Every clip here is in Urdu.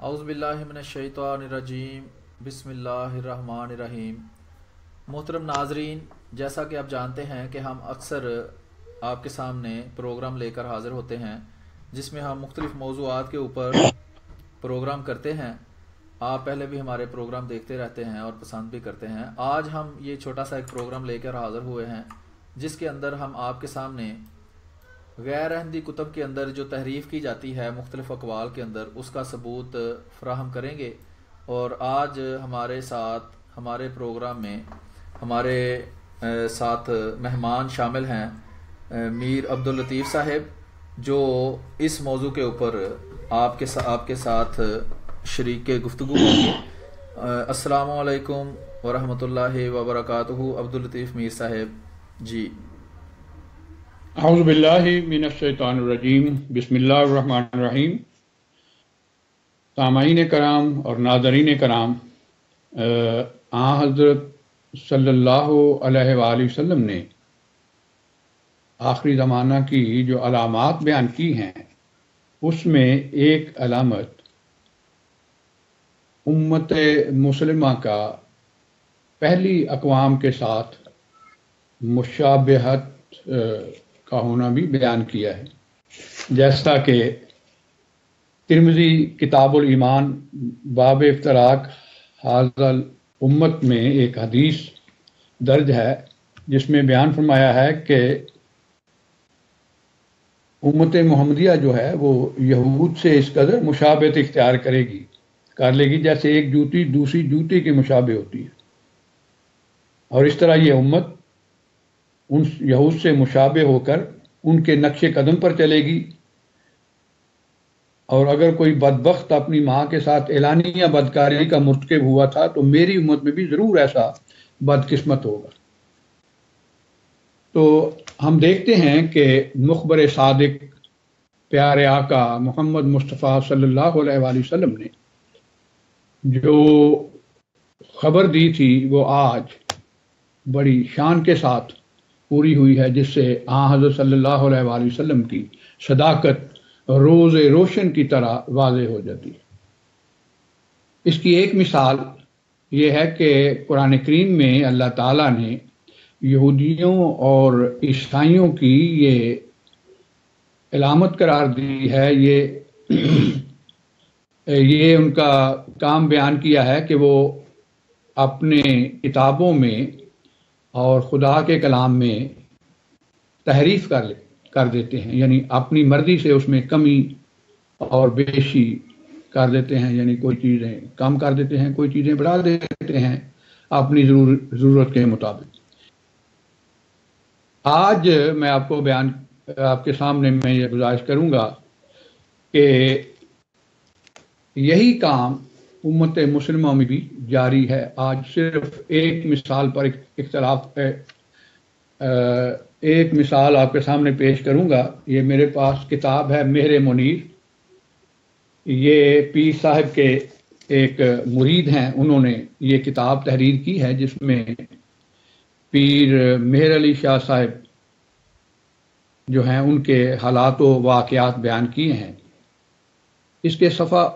اعوذ باللہ من الشیطان الرجیم بسم اللہ الرحمن الرحیم۔ محترم ناظرین، جیسا کہ آپ جانتے ہیں کہ ہم اکثر آپ کے سامنے پروگرام لے کر حاضر ہوتے ہیں جس میں ہم مختلف موضوعات کے اوپر پروگرام کرتے ہیں۔ آپ پہلے بھی ہمارے پروگرام دیکھتے رہتے ہیں اور پسند بھی کرتے ہیں۔ آج ہم یہ چھوٹا سا ایک پروگرام لے کر حاضر ہوئے ہیں جس کے اندر ہم آپ کے سامنے غیر احمدی کتب کے اندر جو تحریف کی جاتی ہے مختلف اقوال کے اندر، اس کا ثبوت فراہم کریں گے۔ اور آج ہمارے ساتھ ہمارے پروگرام میں ہمارے ساتھ مہمان شامل ہیں میر عبداللطیف صاحب، جو اس موضوع کے اوپر آپ کے ساتھ شریک گفتگو ہوں گے۔ السلام علیکم ورحمۃ اللہ وبرکاتہ۔ عبداللطیف میر صاحب جی۔ اعوذ باللہ من الشیطان الرجیم، بسم اللہ الرحمن الرحیم۔ سامعین کرام اور ناظرین کرام، حضرت صلی اللہ علیہ وآلہ وسلم نے آخری زمانہ کی جو علامات بیان کی ہیں اس میں ایک علامت امت مسلمہ کا پہلی اقوام کے ساتھ مشابہت کا ہونا بھی بیان کیا ہے، جیسا کہ ترمذی کتاب الایمان باب افتراق حاضل امت میں ایک حدیث درج ہے جس میں بیان فرمایا ہے کہ امت محمدیہ جو ہے وہ یہود سے اس قدر مشابہت اختیار کر لے گی جیسے ایک جوتی دوسری جوتی کے مشابہ ہوتی ہے، اور اس طرح یہ امت ان یہود سے مشابہ ہو کر ان کے نقش قدم پر چلے گی۔ اور اگر کوئی بدبخت اپنی ماں کے ساتھ اعلانیہ بدکاری کا مرتکب ہوا تھا تو میری امت میں بھی ضرور ایسا بدقسمت ہوگا۔ تو ہم دیکھتے ہیں کہ مخبر صادق پیارے آقا محمد مصطفیٰ صلی اللہ علیہ وآلہ وسلم نے جو خبر دی تھی وہ آج بڑی شان کے ساتھ پوری ہوئی ہے، جس سے حضرت صلی اللہ علیہ وآلہ وسلم کی صداقت روز روشن کی طرح واضح ہو جاتی ہے۔ اس کی ایک مثال یہ ہے کہ قرآن کریم میں اللہ تعالیٰ نے یہودیوں اور عیسائیوں کی یہ علامت قرار دی ہے، یہ ان کا کام بیان کیا ہے کہ وہ اپنے کتابوں میں اور خدا کے کلام میں تحریف کر دیتے ہیں، یعنی اپنی مرضی سے اس میں کمی اور بیشی کر دیتے ہیں، یعنی کوئی چیزیں کم کر دیتے ہیں، کوئی چیزیں بڑھا دیتے ہیں اپنی ضرورت کے مطابق۔ آج میں آپ کے سامنے میں یہ گزارش کروں گا کہ یہی کام امت مسلمہ میں بھی جاری ہے۔ آج صرف ایک مثال پر ایک مثال آپ کے سامنے پیش کروں گا۔ یہ میرے پاس کتاب ہے مہر منیر، یہ پیر صاحب کے ایک مرید ہیں، انہوں نے یہ کتاب تحریر کی ہے جس میں پیر مہر علی شاہ صاحب جو ہیں ان کے حالات و واقعات بیان کیے ہیں۔ اس کے صفحہ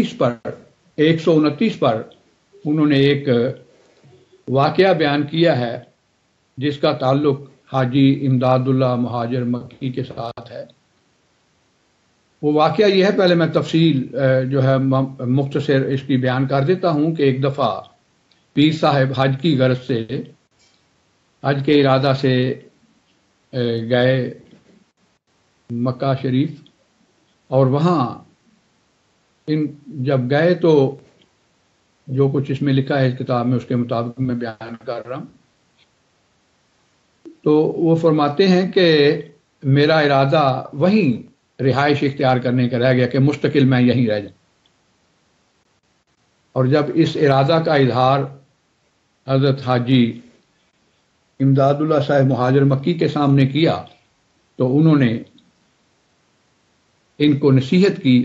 129 پر انہوں نے ایک واقعہ بیان کیا ہے جس کا تعلق حاجی امداد اللہ مہاجر مکی کے ساتھ ہے۔ وہ واقعہ یہ ہے، پہلے میں تفصیل جو ہے مختصر اس کی بیان کر دیتا ہوں کہ ایک دفعہ پیر صاحب حج کی غرض سے، حج کے ارادہ سے گئے مکہ شریف، اور وہاں جب گئے تو جو کچھ اس میں لکھا ہے اس کتاب میں اس کے مطابق میں بیان کر رہا ہوں۔ تو وہ فرماتے ہیں کہ میرا ارادہ وہیں رہائش اختیار کرنے کا رہ گیا کہ مستقل میں یہیں رہ جاؤں، اور جب اس ارادہ کا اظہار حضرت حاجی امداد اللہ صاحب مہاجر مکی کے سامنے کیا تو انہوں نے ان کو نصیحت کی،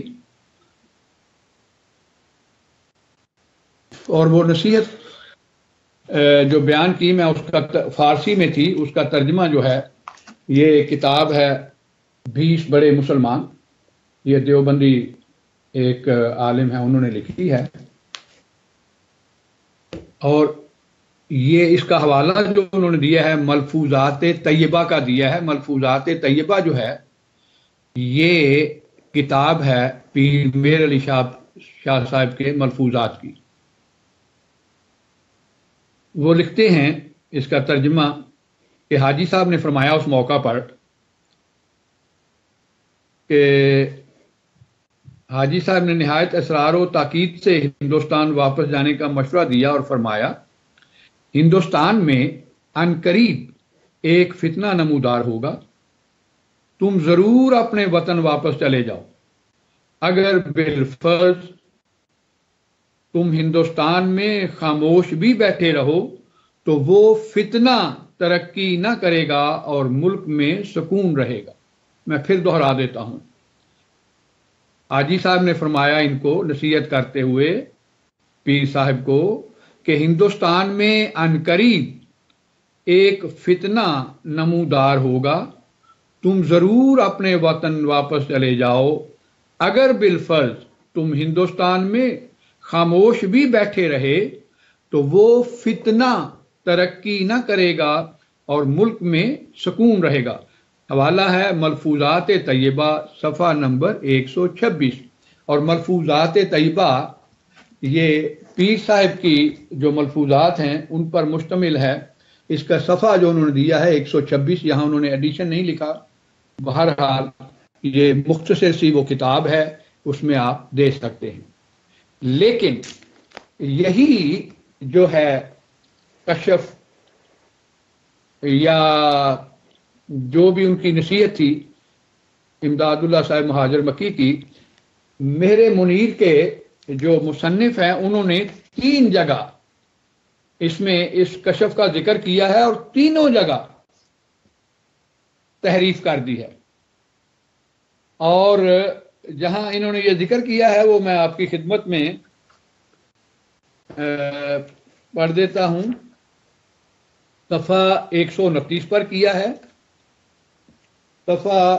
اور وہ نصیحت جو بیان کی میں اس کا فارسی میں تھی، اس کا ترجمہ جو ہے یہ کتاب ہے 20 بڑے مسلمان، یہ دیوبندی ایک عالم ہے, انہوں نے لکھی ہے, اور یہ اس کا حوالہ جو انہوں نے دیا ہے ملفوظات طیبہ کا دیا ہے. ملفوظات طیبہ جو ہے یہ کتاب ہے پیر میر علی شاہ صاحب کے ملفوظات کی. وہ لکھتے ہیں اس کا ترجمہ کہ حاجی صاحب نے فرمایا اس موقع پر کہ حاجی صاحب نے نہایت اسرار و تاکید سے ہندوستان واپس جانے کا مشورہ دیا اور فرمایا ہندوستان میں عنقریب ایک فتنہ نمودار ہوگا, تم ضرور اپنے وطن واپس چلے جاؤ. اگر بالفرض تم ہندوستان میں خاموش بھی بیٹھے رہو تو وہ فتنہ ترقی نہ کرے گا اور ملک میں سکون رہے گا. میں پھر دوہرا دیتا ہوں. حاجی صاحب نے فرمایا ان کو نصیحت کرتے ہوئے پیر صاحب کو کہ ہندوستان میں عنقریب ایک فتنہ نمودار ہوگا, تم ضرور اپنے وطن واپس چلے جاؤ. اگر بالفرض تم ہندوستان میں خاموش بھی بیٹھے رہے تو وہ فتنہ ترقی نہ کرے گا اور ملک میں سکون رہے گا. حوالہ ہے ملفوظات طیبہ صفحہ نمبر 126. اور ملفوظات طیبہ یہ پیر صاحب کی جو ملفوظات ہیں ان پر مشتمل ہے. اس کا صفحہ جو انہوں نے دیا ہے 126, یہاں انہوں نے ایڈیشن نہیں لکھا. بہرحال یہ مختصر سی وہ کتاب ہے, اس میں آپ دیکھ سکتے ہیں. لیکن یہی جو ہے کشف یا جو بھی ان کی نصیحت تھی امداد اللہ صاحب مہاجر مکی کی, میرے منیر کے جو مصنف ہیں انہوں نے 3 جگہ اس میں اس کشف کا ذکر کیا ہے اور تینوں جگہ تحریف کر دی ہے. اور جہاں انہوں نے یہ ذکر کیا ہے وہ میں آپ کی خدمت میں پڑھ دیتا ہوں. صفحہ 129 پر کیا ہے, صفحہ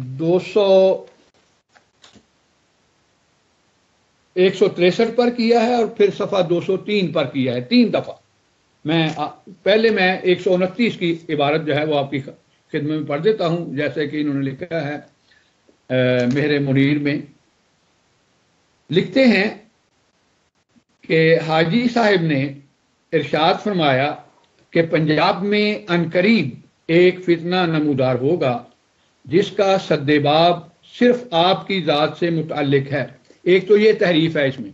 163 پر کیا ہے, اور پھر صفحہ 203 پر کیا ہے. 3 دفعہ. پہلے میں 129 کی عبارت جو ہے وہ آپ کی خدمت میں پڑھ دیتا ہوں جیسے کہ انہوں نے لکھا ہے میرے منیر میں. لکھتے ہیں کہ حاجی صاحب نے ارشاد فرمایا کہ پنجاب میں عنقریب ایک فتنہ نمودار ہوگا جس کا سدباب صرف آپ کی ذات سے متعلق ہے. ایک تو یہ تحریف ہے اس میں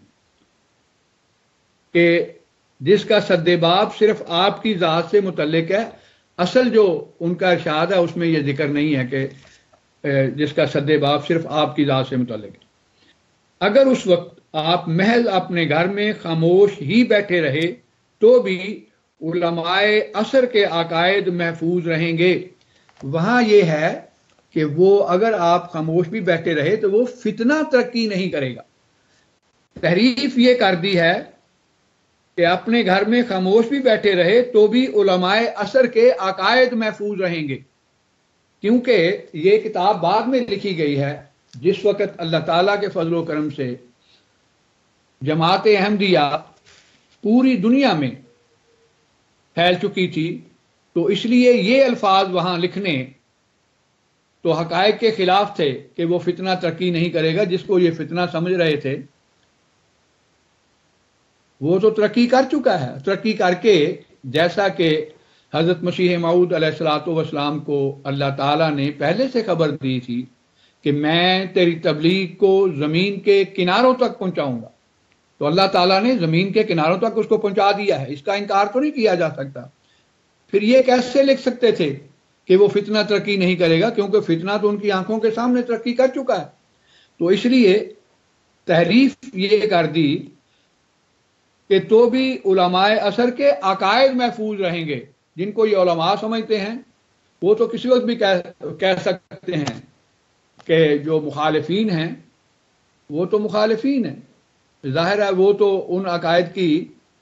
کہ جس کا سدباب صرف آپ کی ذات سے متعلق ہے. اصل جو ان کا ارشاد ہے اس میں یہ ذکر نہیں ہے کہ جس کا سدباب صرف آپ کی ذات سے متعلق ہے. اگر اس وقت آپ محض اپنے گھر میں خاموش ہی بیٹھے رہے تو بھی علماء عصر کے عقائد محفوظ رہیں گے. وہاں یہ ہے کہ وہ اگر آپ خاموش بھی بیٹھے رہے تو وہ فتنہ ترقی نہیں کرے گا. تحریف یہ کر دی ہے کہ اپنے گھر میں خاموش بھی بیٹھے رہے تو بھی علماء عصر کے عقائد محفوظ رہیں گے, کیونکہ یہ کتاب بعد میں لکھی گئی ہے جس وقت اللہ تعالیٰ کے فضل و کرم سے جماعت احمدیہ پوری دنیا میں پھیل چکی تھی. تو اس لیے یہ الفاظ وہاں لکھنے تو حقائق کے خلاف تھے کہ وہ فتنہ ترقی نہیں کرے گا. جس کو یہ فتنہ سمجھ رہے تھے وہ تو ترقی کر چکا ہے. ترقی کر کے جیسا کہ حضرت مسیح موعود علیہ الصلوۃ والسلام کو اللہ تعالیٰ نے پہلے سے خبر دی تھی کہ میں تیری تبلیغ کو زمین کے کناروں تک پہنچاؤں گا, تو اللہ تعالیٰ نے زمین کے کناروں تک اس کو پہنچا دیا ہے. اس کا انکار تو نہیں کیا جا سکتا. پھر یہ کیسے لکھ سکتے تھے کہ وہ فتنہ ترقی نہیں کرے گا, کیونکہ فتنہ تو ان کی آنکھوں کے سامنے ترقی کر چکا ہے. تو اس لیے تحریف یہ کر دی کہ تو بھی علماء عصر کے عقائد محفوظ رہیں گے. جن کو یہ علماء سمجھتے ہیں وہ تو کسی وقت بھی کہہ سکتے ہیں کہ جو مخالفین ہیں وہ تو مخالفین ہیں. ظاہر ہے وہ تو ان عقائد کی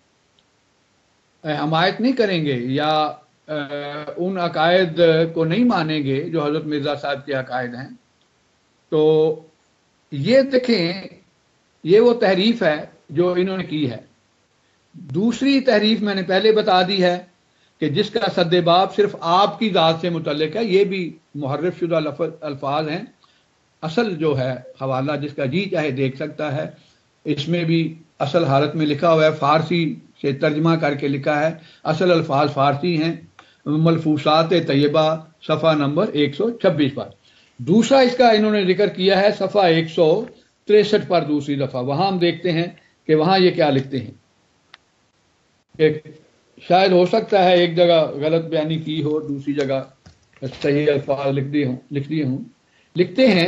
حمایت نہیں کریں گے یا ان عقائد کو نہیں مانیں گے جو حضرت مرزا صاحب کے عقائد ہیں. تو یہ دیکھیں یہ وہ تحریف ہے جو انہوں نے کی ہے۔ دوسری تحریف میں نے پہلے بتا دی ہے کہ جس کا سد باب صرف آپ کی ذات سے متعلق ہے، یہ بھی محرف شدہ الفاظ ہیں۔ اصل جو ہے حوالہ جس کا جی چاہے دیکھ سکتا ہے، اس میں بھی اصل حالت میں لکھا ہوا ہے، فارسی سے ترجمہ کر کے لکھا ہے، اصل الفاظ فارسی ہیں، ملفوظات طیبہ صفحہ نمبر 126 پر۔ دوسرا اس کا انہوں نے ذکر کیا ہے صفحہ 163 پر، دوسری دفعہ وہاں ہم دیکھتے ہیں کہ وہاں یہ کیا لکھتے ہیں کہ شاید ہو سکتا ہے ایک جگہ غلط بیانی کی ہو، دوسری جگہ صحیح الفاظ لکھ دیے ہوں۔ لکھتے ہیں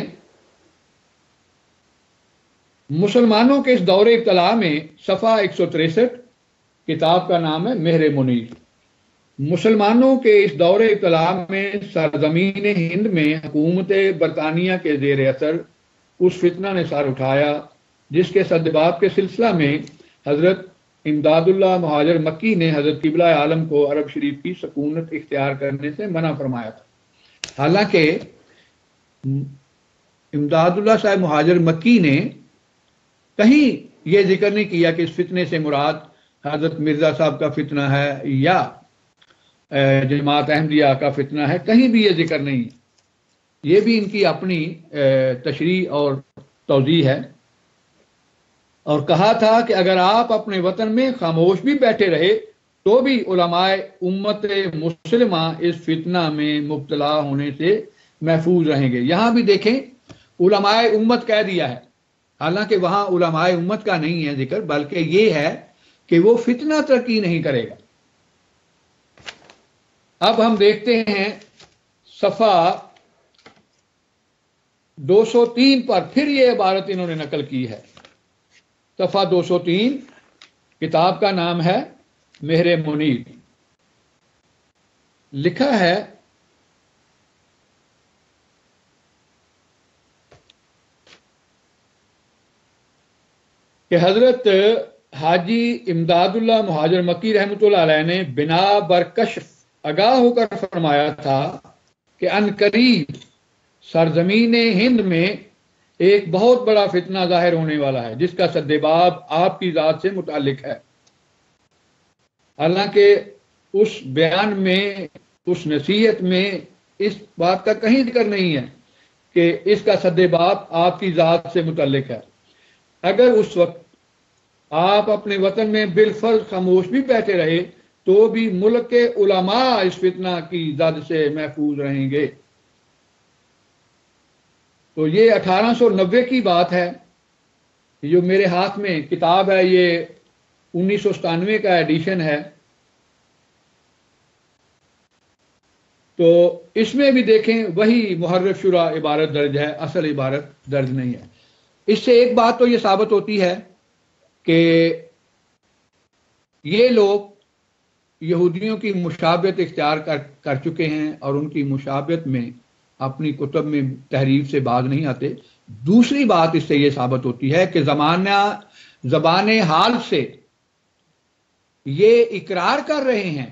مسلمانوں کے اس دور ابتلا میں، صفحہ 163، کتاب کا نام ہے مہر منیر۔ مسلمانوں کے اس دور ابتلا میں سرزمین ہند میں حکومت برطانیہ کے زیر اثر اس فتنہ نے سر اٹھایا جس کے سدباب کے سلسلہ میں حضرت امداد اللہ مہاجر مکی نے حضرت قبلہ عالم کو عرب شریف کی سکونت اختیار کرنے سے منع فرمایا تھا۔ حالانکہ امداد اللہ صاحب مہاجر مکی نے کہیں یہ ذکر نہیں کیا کہ اس فتنے سے مراد حضرت مرزا صاحب کا فتنہ ہے یا جماعت احمدیہ کا فتنہ ہے، کہیں بھی یہ ذکر نہیں ہے۔ یہ بھی ان کی اپنی تشریح اور توضیح ہے۔ اور کہا تھا کہ اگر آپ اپنے وطن میں خاموش بھی بیٹھے رہے تو بھی علماء امت مسلمہ اس فتنہ میں مبتلا ہونے سے محفوظ رہیں گے۔ یہاں بھی دیکھیں علماء امت کہہ دیا ہے، حالانکہ وہاں علماء امت کا نہیں ہے ذکر، بلکہ یہ ہے کہ وہ فتنہ ترقی نہیں کرے گا۔ اب ہم دیکھتے ہیں صفحہ 203 پر پھر یہ عبارت انہوں نے نقل کی ہے۔ صفحہ 203، کتاب کا نام ہے مہر منیر۔ لکھا ہے کہ حضرت حاجی امداد اللہ مہاجر مکی رحمۃ اللہ علیہ نے بنا برکشف آگاہ ہو کر فرمایا تھا کہ ان قریب سرزمین ہند میں ایک بہت بڑا فتنہ ظاہر ہونے والا ہے جس کا سدباب آپ کی ذات سے متعلق ہے۔ حالانکہ اس بیان میں، اس نصیحت میں اس بات کا کہیں ذکر نہیں ہے کہ اس کا سدباب آپ کی ذات سے متعلق ہے۔ اگر اس وقت آپ اپنے وطن میں بالفرض خاموش بھی بیٹھے رہے تو بھی ملک کے علماء اس فتنہ کی زد سے محفوظ رہیں گے۔ تو یہ 1890 کی بات ہے، جو میرے ہاتھ میں کتاب ہے، یہ 1997 کا ایڈیشن ہے۔ تو اس میں بھی دیکھیں وہی محرف شرح عبارت درج ہے، اصل عبارت درج نہیں ہے۔ اس سے ایک بات تو یہ ثابت ہوتی ہے کہ یہ لوگ یہودیوں کی مشابہت اختیار کر چکے ہیں اور ان کی مشابہت میں اپنی کتب میں تحریف سے باز نہیں آتے۔ دوسری بات اس سے یہ ثابت ہوتی ہے کہ زبان حال سے یہ اقرار کر رہے ہیں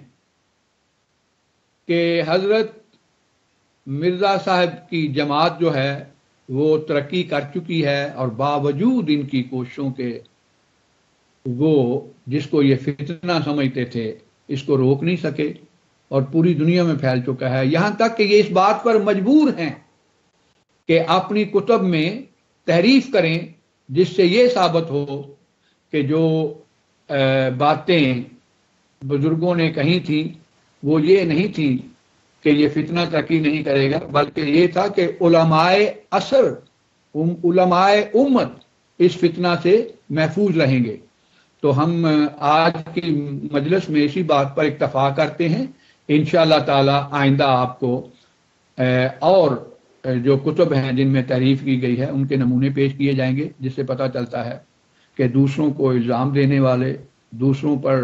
کہ حضرت مرزا صاحب کی جماعت جو ہے وہ ترقی کر چکی ہے، اور باوجود ان کی کوششوں کے وہ جس کو یہ فتنہ سمجھتے تھے اس کو روک نہیں سکے اور پوری دنیا میں پھیل چکا ہے، یہاں تک کہ یہ اس بات پر مجبور ہیں کہ اپنی کتب میں تحریف کریں جس سے یہ ثابت ہو کہ جو باتیں بزرگوں نے کہی تھیں وہ یہ نہیں تھی کہ یہ فتنہ ترقی نہیں کرے گا، بلکہ یہ تھا کہ علماء عصر، علماء امت اس فتنہ سے محفوظ رہیں گے۔ تو ہم آج کی مجلس میں اسی بات پر اکتفا کرتے ہیں۔ انشاءاللہ تعالی آئندہ آپ کو اور جو کتب ہیں جن میں تحریف کی گئی ہے ان کے نمونے پیش کیے جائیں گے، جس سے پتہ چلتا ہے کہ دوسروں کو الزام دینے والے، دوسروں پر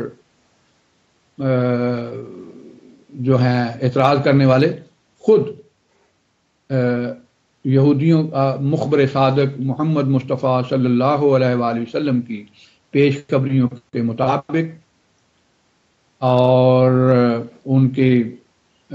جو ہیں اعتراض کرنے والے، خود یہودیوں مخبر صادق محمد مصطفیٰ صلی اللہ علیہ وآلہ وسلم کی پیش خبریوں کے مطابق اور ان کی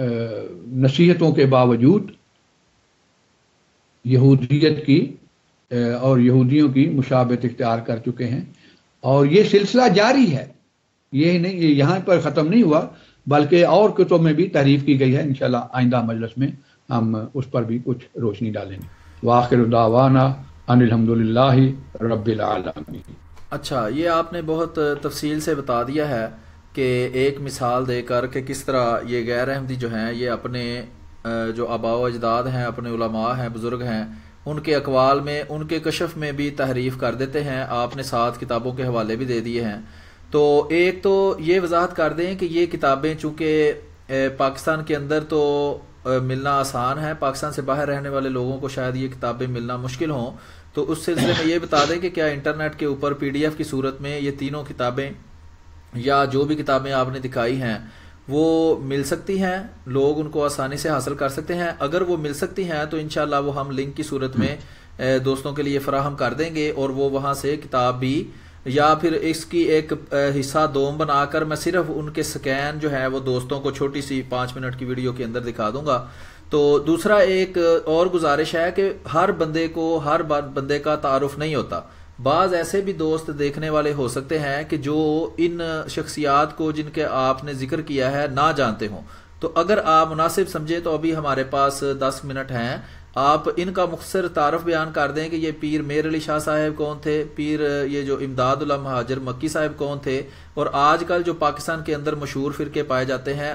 نصیحتوں کے باوجود یہودیت کی اور یہودیوں کی مشابہت اختیار کر چکے ہیں، اور یہ سلسلہ جاری ہے، یہ نہیں، یہ یہاں پر ختم نہیں ہوا، بلکہ اور کتب میں بھی تعریف کی گئی ہے۔ انشاءاللہ آئندہ مجلس میں ہم اس پر بھی کچھ روشنی ڈالیں گے۔ وآخر دعوانا ان الحمدللہ رب العالمین۔ اچھا، یہ آپ نے بہت تفصیل سے بتا دیا ہے کہ ایک مثال دے کر کہ کس طرح یہ غیر احمدی جو ہیں یہ اپنے جو آباء و اجداد ہیں، اپنے علماء ہیں، بزرگ ہیں، ان کے اقوال میں، ان کے کشف میں بھی تحریف کر دیتے ہیں۔ آپ نے 7 کتابوں کے حوالے بھی دے دیے ہیں۔ تو ایک تو یہ وضاحت کر دیں کہ یہ کتابیں چونکہ پاکستان کے اندر تو ملنا آسان ہے، پاکستان سے باہر رہنے والے لوگوں کو شاید یہ کتابیں ملنا مشکل ہوں، تو اس سلسلے میں یہ بتا دیں کہ کیا انٹرنیٹ کے اوپر PDF کی صورت میں یہ تینوں کتابیں یا جو بھی کتابیں آپ نے دکھائی ہیں وہ مل سکتی ہیں، لوگ ان کو آسانی سے حاصل کر سکتے ہیں؟ اگر وہ مل سکتی ہیں تو انشاءاللہ وہ ہم لنک کی صورت میں دوستوں کے لیے فراہم کر دیں گے، اور وہ وہاں سے کتاب بھی، یا پھر اس کی ایک حصہ دوم بنا کر میں صرف ان کے سکین جو ہے وہ دوستوں کو چھوٹی سی 5 منٹ کی ویڈیو کے اندر دکھا دوں گا۔ تو دوسرا ایک اور گزارش ہے کہ ہر بندے کو ہر بندے کا تعارف نہیں ہوتا، بعض ایسے بھی دوست دیکھنے والے ہو سکتے ہیں کہ جو ان شخصیات کو جن کے آپ نے ذکر کیا ہے نہ جانتے ہوں، تو اگر آپ مناسب سمجھے تو ابھی ہمارے پاس 10 منٹ ہیں، آپ ان کا مختصر تعارف بیان کر دیں کہ یہ پیر میر علی شاہ صاحب کون تھے، پیر یہ جو امداد اللہ مہاجر مکی صاحب کون تھے، اور آج کل جو پاکستان کے اندر مشہور فرقے پائے جاتے ہیں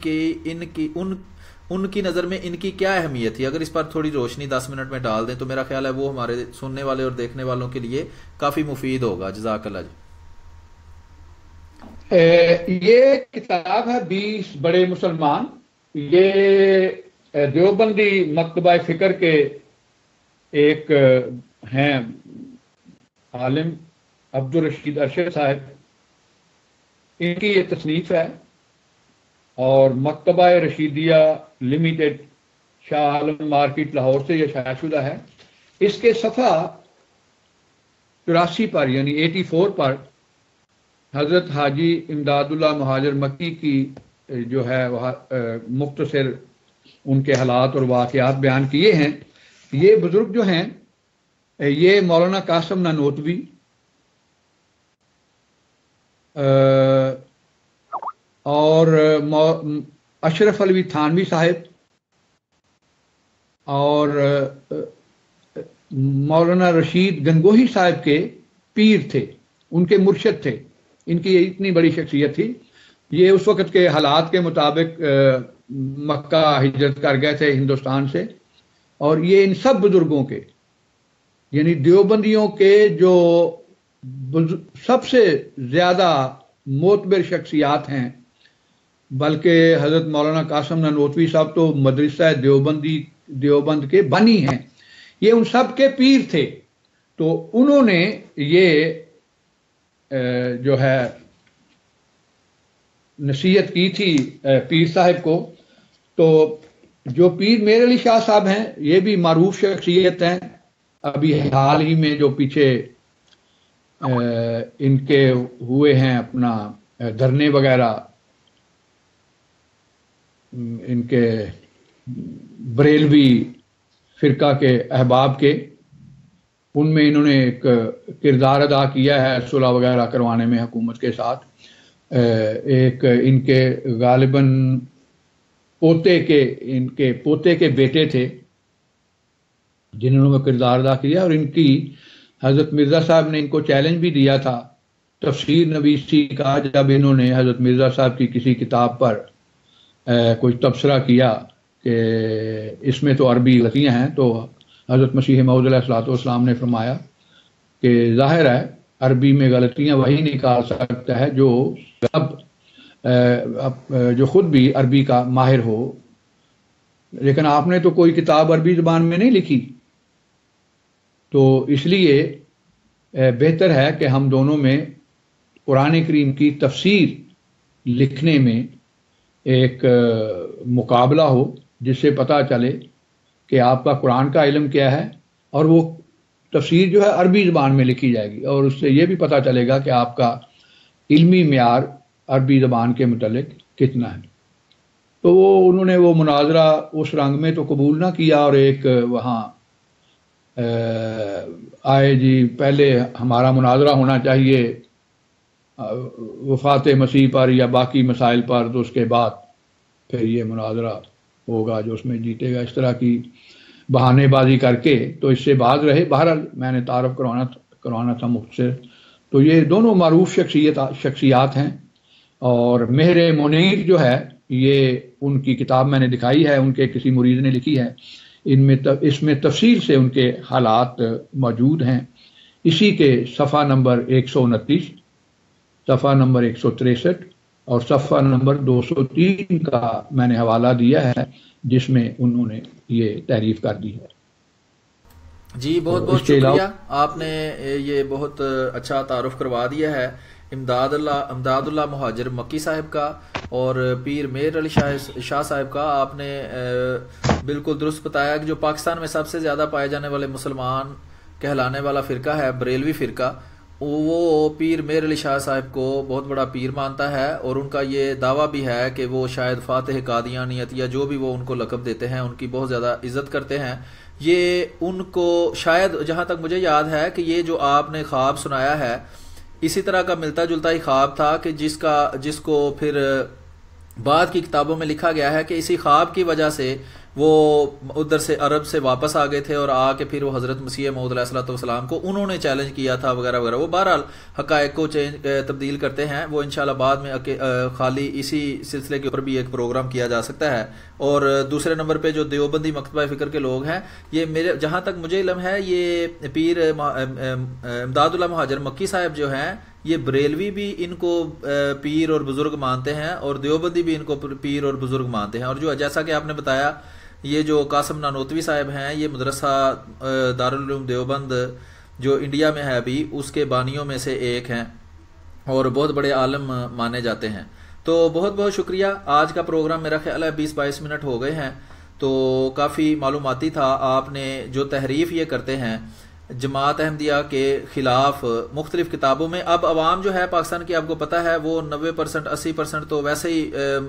ان کی نظر میں ان کی کیا اہمیت تھی۔ اگر اس پر تھوڑی روشنی 10 منٹ میں ڈال دیں تو میرا خیال ہے وہ ہمارے سننے والے اور دیکھنے والوں کے لیے کافی مفید ہوگا۔ جزاک اللہ جی۔ یہ کتاب ہے 20 بڑے مسلمان، یہ دیوبندی مکتبہ فکر کے ایک ہیں عالم عبدالرشید ارشد صاحب، ان کی یہ تصنیف ہے، اور مکتبہ رشیدیہ لمیٹڈ شاہ عالم مارکیٹ لاہور سے یہ شائع شدہ ہے۔ اس کے صفحہ 84 پر یعنی 84 پر حضرت حاجی امداد اللہ مہاجر مکی کی جو ہے مختصر ان کے حالات اور واقعات بیان کیے ہیں۔ یہ بزرگ جو ہیں یہ مولانا قاسم نانوتوی، اور اشرف علوی تھانوی صاحب، اور مولانا رشید گنگوہی صاحب کے پیر تھے، ان کے مرشد تھے، ان کی اتنی بڑی شخصیت تھی۔ یہ اس وقت کے حالات کے مطابق مکہ ہجرت کر گئے تھے ہندوستان سے، اور یہ ان سب بزرگوں کے یعنی دیوبندیوں کے جو سب سے زیادہ معتبر شخصیات ہیں، بلکہ حضرت مولانا قاسم نانوتوی صاحب تو مدرسہ دیوبند کے بانی ہیں، یہ ان سب کے پیر تھے۔ تو انہوں نے یہ جو ہے نصیحت کی تھی پیر صاحب کو۔ تو جو پیر میر علی شاہ صاحب ہیں یہ بھی معروف شخصیت ہیں، ابھی حال ہی میں جو پیچھے ان کے ہوئے ہیں اپنا دھرنے وغیرہ، ان کے بریلوی فرقہ کے احباب کے، ان میں انہوں نے ایک کردار ادا کیا ہے صلح وغیرہ کروانے میں حکومت کے ساتھ۔ ایک ان کے غالباً ان کے پوتے کے بیٹے تھے جنہوں نے کردار ادا کیا، اور ان کی حضرت مرزا صاحب نے ان کو چیلنج بھی دیا تھا تفسیر نویسی کا، جب انہوں نے حضرت مرزا صاحب کی کسی کتاب پر کوئی تبصرہ کیا کہ اس میں تو عربی غلطیاں ہیں، تو حضرت مسیح موعود علیہ الصلوۃ والسلام نے فرمایا کہ ظاہر ہے عربی میں غلطیاں وہی نکال سکتا ہے جو خود بھی عربی کا ماہر ہو، لیکن آپ نے تو کوئی کتاب عربی زبان میں نہیں لکھی، تو اس لیے بہتر ہے کہ ہم دونوں میں قرآن کریم کی تفسیر لکھنے میں ایک مقابلہ ہو، جس سے پتہ چلے کہ آپ کا قرآن کا علم کیا ہے، اور وہ تفسیر جو ہے عربی زبان میں لکھی جائے گی، اور اس سے یہ بھی پتہ چلے گا کہ آپ کا علمی معیار عربی زبان کے متعلق کتنا ہے۔ تو انہوں نے وہ مناظرہ اس رنگ میں تو قبول نہ کیا، اور ایک وہاں آئے جی پہلے ہمارا مناظرہ ہونا چاہیے وفات مسیح پر یا باقی مسائل پر، تو اس کے بعد پھر یہ مناظرہ ہوگا جو اس میں جیتے گا، اس طرح کی بہانے بازی کر کے تو اس سے باز رہے۔ بہرحال میں نے تعارف کروانا تھا مختصر۔ تو یہ دونوں معروف شخصیات ہیں، اور مہر منیر جو ہے یہ ان کی کتاب میں نے دکھائی ہے، ان کے کسی مرید نے لکھی ہے، اس میں تفصیل سے ان کے حالات موجود ہیں۔ اسی کے صفحہ نمبر 129، صفحہ نمبر 163 اور صفحہ نمبر 203 کا میں نے حوالہ دیا ہے، جس میں انہوں نے یہ تعریف کر دی ہے۔ جی بہت بہت شکریہ، آپ نے یہ بہت اچھا تعارف کروا دیا ہے امداد اللہ مہاجر مکی صاحب کا اور پیر مہر علی شاہ صاحب کا۔ آپ نے بالکل درست بتایا کہ جو پاکستان میں سب سے زیادہ پائے جانے والے مسلمان کہلانے والا فرقہ ہے بریلوی فرقہ، وہ پیر مہر علی شاہ صاحب کو بہت بڑا پیر مانتا ہے، اور ان کا یہ دعویٰ بھی ہے کہ وہ شاید فاتح قادیانیت یا جو بھی وہ ان کو لقب دیتے ہیں ان کی بہت زیادہ عزت کرتے ہیں۔ یہ ان کو شاید جہاں تک مجھے یاد ہے کہ یہ جو آپ نے خواب سنایا ہے اسی طرح کا ملتا جلتا ہی خواب تھا، کہ جس کو پھر بعد کی کتابوں میں لکھا گیا ہے کہ اسی خواب کی وجہ سے وہ ادھر سے عرب سے واپس آ گئے تھے، اور آ کے پھر وہ حضرت مسیح موعود علیہ الصلوۃ والسلام کو انہوں نے چیلنج کیا تھا وغیرہ وغیرہ۔ وہ بہرحال حقائق کو تبدیل کرتے ہیں، وہ انشاءاللہ بعد میں خالی اسی سلسلے کے اوپر بھی ایک پروگرام کیا جا سکتا ہے۔ اور دوسرے نمبر پہ جو دیوبندی مکتبہ فکر کے لوگ ہیں، یہ میرے جہاں تک مجھے علم ہے یہ پیر امداد اللہ مہاجر مکی صاحب جو ہیں یہ بریلوی بھی ان کو پیر اور بزرگ مانتے ہیں، اور دیوبندی بھی ان کو پیر اور بزرگ مانتے ہیں۔ اور جو جیسا کہ آپ نے بتایا یہ جو قاسم نانوتوی صاحب ہیں یہ مدرسہ دارالعلوم دیوبند جو انڈیا میں ہے ابھی اس کے بانیوں میں سے ایک ہیں، اور بہت بڑے عالم مانے جاتے ہیں۔ تو بہت بہت شکریہ، آج کا پروگرام میرا خیال ہے 20-22 منٹ ہو گئے ہیں، تو کافی معلوماتی تھا۔ آپ نے جو تحریف یہ کرتے ہیں جماعت احمدیہ کے خلاف مختلف کتابوں میں، اب عوام جو ہے پاکستان کی آپ کو پتہ ہے وہ 90% 80% تو ویسے ہی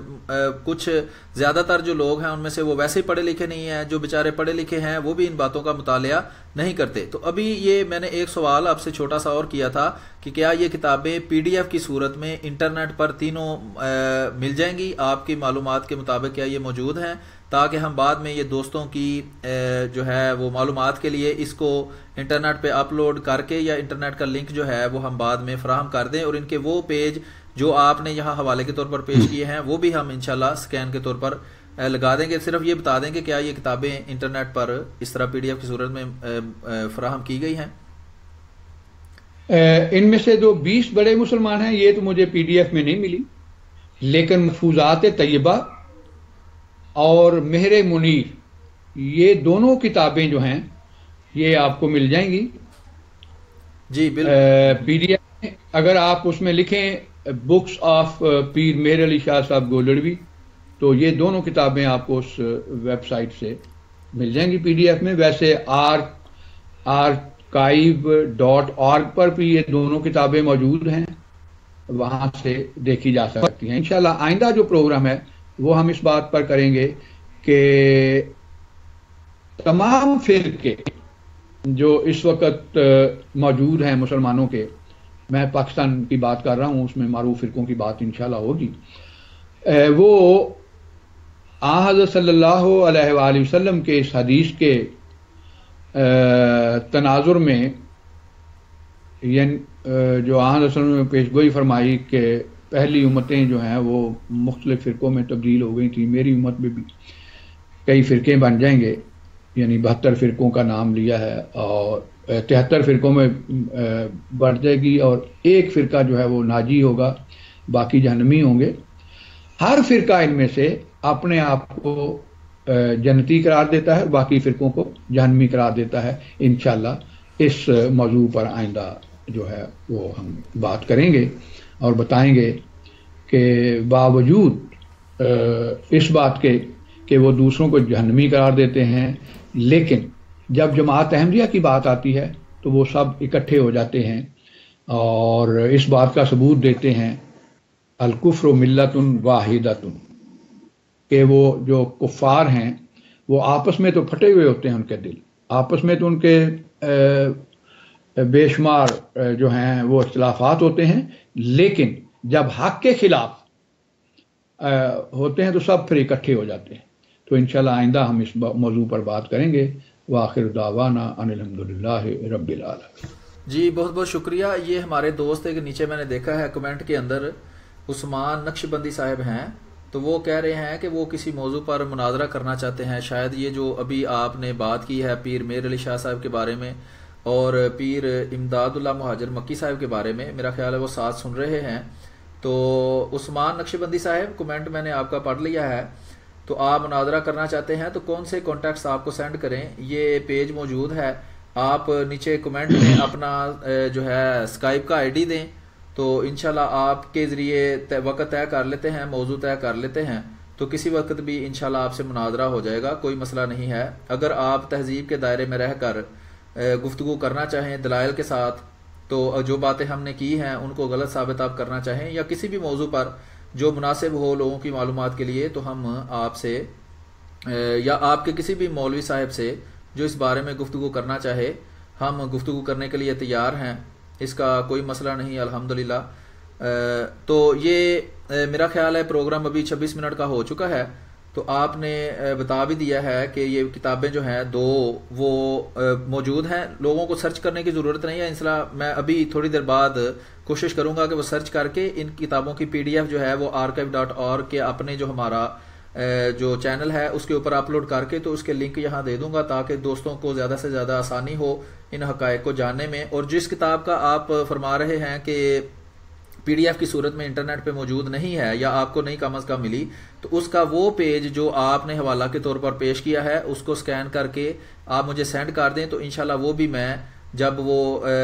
کچھ زیادہ تر جو لوگ ہیں ان میں سے وہ ویسے ہی پڑھے لکھے نہیں ہیں، جو بیچارے پڑھے لکھے ہیں وہ بھی ان باتوں کا مطالعہ نہیں کرتے۔ تو ابھی یہ میں نے ایک سوال آپ سے چھوٹا سا اور کیا تھا کہ کیا یہ کتابیں PDF کی صورت میں انٹرنیٹ پر تینوں مل جائیں گی؟ آپ کی معلومات کے مطابق کیا یہ موجود ہیں، تاکہ ہم بعد میں یہ دوستوں کی جو ہے وہ معلومات کے لیے اس کو انٹرنیٹ پہ اپلوڈ کر کے یا انٹرنیٹ کا لنک جو ہے وہ ہم بعد میں فراہم کر دیں، اور ان کے وہ پیج جو آپ نے یہاں حوالے کے طور پر پیش کیے ہیں وہ بھی ہم انشاءاللہ سکین کے طور پر لگا دیں گے۔ صرف یہ بتا دیں کہ کیا یہ کتابیں انٹرنیٹ پر اس طرح PDF کی صورت میں فراہم کی گئی ہیں؟ ان میں سے جو 20 بڑے مسلمان ہیں یہ تو مجھے PDF میں نہیں ملی، لیکن محفوظات طیبہ اور مہر منیر یہ دونوں کتابیں جو ہیں یہ آپ کو مل جائیں گی جی بالکل PDF میں۔ اگر آپ اس میں لکھیں بکس آف پیر مہر علی شاہ صاحب گولڑوی تو یہ دونوں کتابیں آپ کو اس ویب سائٹ سے مل جائیں گی PDF میں۔ ویسے archive.org پر بھی یہ دونوں کتابیں موجود ہیں، وہاں سے دیکھی جا سکتی ہیں۔ انشاءاللہ آئندہ جو پروگرام ہے وہ ہم اس بات پر کریں گے کہ تمام فرقے جو اس وقت موجود ہیں مسلمانوں کے، میں پاکستان کی بات کر رہا ہوں، اس میں معروف فرقوں کی بات انشاءاللہ ہوگی، وہ حضرت صلی اللہ علیہ وآلہ وسلم کے اس حدیث کے تناظر میں، یعنی جو حضرت صلی اللہ علیہ وسلم نے پیشگوئی فرمائی کہ پہلی امتیں جو ہیں وہ مختلف فرقوں میں تبدیل ہو گئی تھیں، میری امت میں بھی کئی فرقے بن جائیں گے، یعنی 72 فرقوں کا نام لیا ہے، اور 73 فرقوں میں بڑھ جائے گی، اور ایک فرقہ جو ہے وہ ناجی ہوگا، باقی جہنمی ہوں گے۔ ہر فرقہ ان میں سے اپنے آپ کو جنتی قرار دیتا ہے، باقی فرقوں کو جہنمی قرار دیتا ہے۔ انشاءاللہ اس موضوع پر آئندہ جو ہے وہ ہم بات کریں گے اور بتائیں گے کہ باوجود اس بات کے کہ وہ دوسروں کو جہنمی قرار دیتے ہیں، لیکن جب جماعت احمدیہ کی بات آتی ہے تو وہ سب اکٹھے ہو جاتے ہیں اور اس بات کا ثبوت دیتے ہیں الکفر ملت واحدۃ، کہ وہ جو کفار ہیں وہ آپس میں تو پھٹے ہوئے ہوتے ہیں ان کے دل، आपस में तो उनके बेशुमार जो हैं वो इख्तिलाफात होते हैं, लेकिन जब हक के खिलाफ होते हैं तो सब फिर इकट्ठे हो जाते हैं। तो इंशाल्लाह आइंदा हम इस मौजू पर बात करेंगे। वाखिर दावाना अनिल हम्दुलिल्लाहि रब्बिल आलमीन। जी बहुत बहुत शुक्रिया। ये हमारे दोस्त के नीचे मैंने देखा है कमेंट के अंदर उस्मान नक्शबंदी साहब हैं, तो वो कह रहे हैं कि वो किसी मौजू पर मुनाजरा करना चाहते हैं। शायद ये जो अभी आपने बात की है पीर मेर अली शाह साहब के बारे में और पीर इमदादुल्लाह मुहाजिर मक्की साहब के बारे में, मेरा ख्याल है वो साथ सुन रहे हैं। तो उस्मान नक्शबंदी साहब, कमेंट मैंने आपका पढ़ लिया है। तो आप मुनाजरा करना चाहते हैं तो कौन से कॉन्टैक्ट्स आपको सेंड करें, ये पेज मौजूद है। आप नीचे कमेंट में अपना जो है स्काइप का आईडी दें, तो इंशाल्लाह आपके ज़रिए वक्त तय कर लेते हैं, मौजू तय कर लेते हैं, तो किसी वक्त भी इंशाल्लाह आपसे मुनाजरा हो जाएगा, कोई मसला नहीं है। अगर आप तहजीब के दायरे में रहकर गुफ्तगू करना चाहें दलाइल के साथ, तो जो बातें हमने की हैं उनको गलत साबित आप करना चाहें या किसी भी मौजू पर जो मुनासिब हो लोगों की मालूमात के लिए, तो हम आपसे या आपके किसी भी मौलवी साहब से जो इस बारे में गुफ्तगू करना चाहे, हम गुफ्तगू करने के लिए तैयार हैं, इसका कोई मसला नहीं अल्हम्दुलिल्लाह। तो ये मेरा ख्याल है प्रोग्राम अभी 26 मिनट का हो चुका है, तो आपने बता भी दिया है कि ये किताबें जो हैं दो वो मौजूद हैं, लोगों को सर्च करने की ज़रूरत नहीं है। इंशाल्लाह मैं अभी थोड़ी देर बाद कोशिश करूंगा कि वो सर्च करके इन किताबों की PDF जो है वो archive.org के अपने जो हमारा जो चैनल है उसके ऊपर अपलोड करके तो उसके लिंक यहाँ दे दूंगा, ताकि दोस्तों को ज़्यादा से ज़्यादा आसानी हो इन हक़ाइक़ को जानने में। और जिस किताब का आप फरमा रहे हैं कि PDF की सूरत में इंटरनेट पे मौजूद नहीं है या आपको नहीं कम अज़ कम मिली, तो उसका वो पेज जो आपने हवाला के तौर पर पेश किया है उसको स्कैन करके आप मुझे सेंड कर दें, तो इंशाल्लाह वो भी मैं जब वो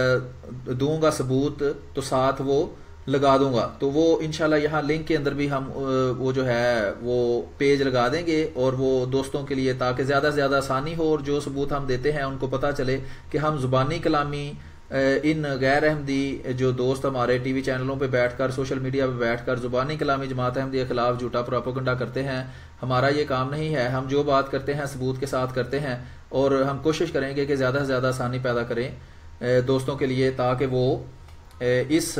दूंगा सबूत तो साथ वो लगा दूंगा। तो वो इंशाल्लाह यहाँ लिंक के अंदर भी हम वो जो है वो पेज लगा देंगे और वो दोस्तों के लिए, ताकि ज़्यादा से ज़्यादा आसानी हो और जो सबूत हम देते हैं उनको पता चले कि हम ज़ुबानी कलामी इन गैर अहमदी जो दोस्त हमारे टीवी चैनलों पे बैठकर, सोशल मीडिया पे बैठकर ज़ुबानी कलामी जमात अहमदी के खिलाफ झूठा प्रोपेगेंडा करते हैं, हमारा ये काम नहीं है। हम जो बात करते हैं सबूत के साथ करते हैं और हम कोशिश करेंगे कि ज़्यादा से ज़्यादा आसानी पैदा करें दोस्तों के लिए, ताकि वो इस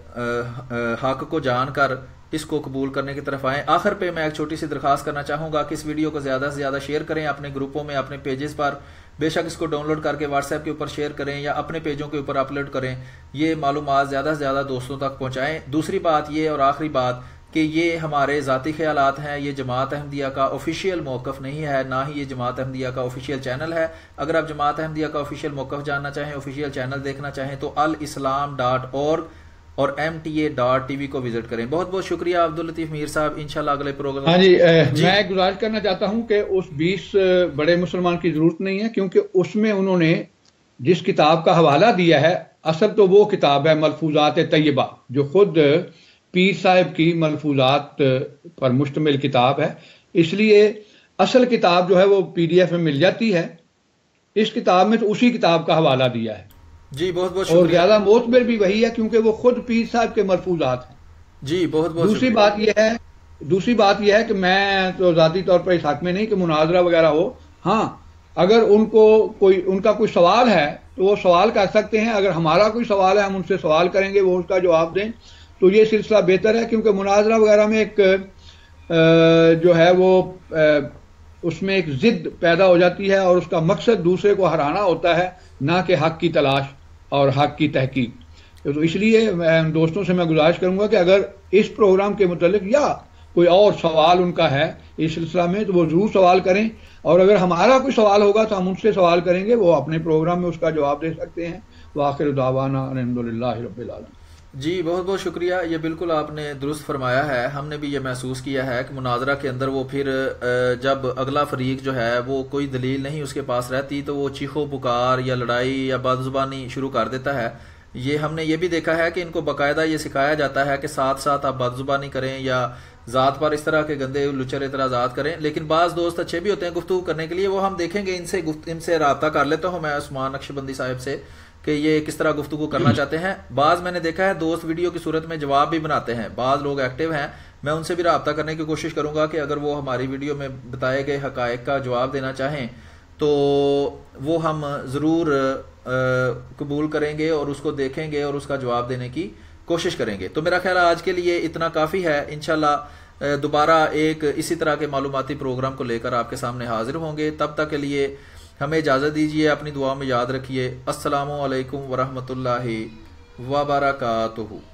हक को जानकर इसको कबूल करने की तरफ आएँ। आखिर पे मैं एक छोटी सी दरख्वास्त करना चाहूँगा कि इस वीडियो को ज़्यादा से ज़्यादा शेयर करें अपने ग्रुपों में, अपने पेजेस पर, बेशक इसको डाउनलोड करके व्हाट्सएप के ऊपर शेयर करें या अपने पेजों के ऊपर अपलोड करें, ये मालूमात ज़्यादा से ज़्यादा दोस्तों तक पहुँचाएँ। दूसरी बात ये और आखिरी बात कि ये हमारे ज़ाती ख्यालात हैं, ये जमात अहमदिया का ऑफिशियल मौक़िफ़ नहीं है, ना ही ये जमात अहमदिया का ऑफिशियल चैनल है। अगर आप जमात अहमदिया का ऑफिशियल मौक़िफ़ जानना चाहें, ऑफिशियल चैनल देखना चाहें तो alislam.org और MTA.TV को विजिट करें। बहुत बहुत शुक्रिया अब्दुल लतीफ़ मीर साहब, इंशाल्लाह अगले प्रोग्राम। हाँ जी, मैं गुजारिश करना चाहता हूँ कि उस 20 बड़े मुसलमान की ज़रूरत नहीं है, क्योंकि उसमें उन्होंने जिस किताब का हवाला दिया है असल तो वो किताब है मलफूजात तय्यबा, जो खुद पीर साहब की मलफूजात पर मुश्तमिल किताब है। इसलिए असल किताब जो है वो PDF में मिल जाती है। इस किताब में तो उसी किताब का हवाला दिया है जी। बहुत बहुत और ज्यादा मोतबर भी वही है, क्योंकि वो खुद पीर साहब के मलफूजात हैं जी। बहुत बहुत दूसरी बात यह है कि मैं तो ज़ाती तौर पर इस हक में नहीं कि मुनाजरा वगैरह हो। हाँ, अगर उनका कोई सवाल है तो वो सवाल कर सकते हैं। अगर हमारा कोई सवाल है हम उनसे सवाल करेंगे, वो उसका जवाब दें, तो ये सिलसिला बेहतर है। क्योंकि मुनाजरा वगैरह में एक जो है वो उसमें एक जिद पैदा हो जाती है और उसका मकसद दूसरे को हराना होता है, ना कि हक की तलाश और हक की तहकीक। तो इसलिए दोस्तों से मैं गुजारिश करूंगा कि अगर इस प्रोग्राम के मुतालिक या कोई और सवाल उनका है इस सिलसिला में तो वो जरूर सवाल करें, और अगर हमारा कोई सवाल होगा तो हम उनसे सवाल करेंगे, वो अपने प्रोग्राम में उसका जवाब दे सकते हैं। वाखिर दावाना अल्हम्दुलिल्लाहि रब्बिल आलमीन। जी बहुत बहुत शुक्रिया, ये बिल्कुल आपने दुरुस्त फरमाया है। हमने भी ये महसूस किया है कि मुनाजरा के अंदर वो फिर जब अगला फरीक जो है वो कोई दलील नहीं उसके पास रहती तो वो चीखो पुकार या लड़ाई या बदजुबानी शुरू कर देता है। ये हमने ये भी देखा है कि इनको बाकायदा ये सिखाया जाता है कि साथ साथ आप बदजुबानी करें या ज़ात पर इस तरह के गंदे लुचर एतराज़ात करें। लेकिन बाज़ दोस्त अच्छे भी होते हैं गुफ्तगू करने के लिए, वो हम देखेंगे। इनसे रब्ता कर लेता हूँ मैं उस्मान नक्शबंदी साहब से कि ये किस तरह गुफ्तगू करना चाहते हैं। बाज़ मैंने देखा है दोस्त वीडियो की सूरत में जवाब भी बनाते हैं, बाज़ लोग एक्टिव हैं। मैं उनसे भी रब्ता करने की कोशिश करूंगा कि अगर वो हमारी वीडियो में बताए गए हक़ाइक़ का जवाब देना चाहें تو وہ ہم ضرور قبول کریں گے اور اس کو دیکھیں گے اور اس کا جواب دینے کی کوشش کریں گے. تو میرا خیال ہے آج کے لیے اتنا کافی ہے. انشاءاللہ دوبارہ ایک اسی طرح کے معلوماتی پروگرام کو لے کر آپ کے سامنے حاضر ہوں گے. تب تک کے لیے ہمیں اجازت دیجیے. اپنی دعا میں یاد رکھیے. السلام علیکم ورحمۃ اللہ وبرکاتہ.